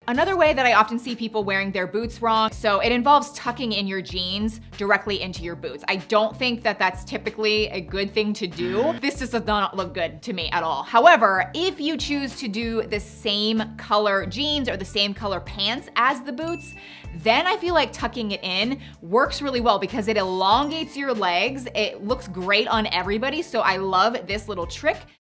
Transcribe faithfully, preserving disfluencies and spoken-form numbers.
Another way that I often see people wearing their boots wrong, so it involves tucking in your jeans directly into your boots. I don't think that that's typically a good thing to do. This just does not look good to me at all. However, if you choose to do the same color jeans or the same color pants as the boots, then I feel like tucking it in works really well because it elongates your legs. It looks great on everybody, so I love this little trick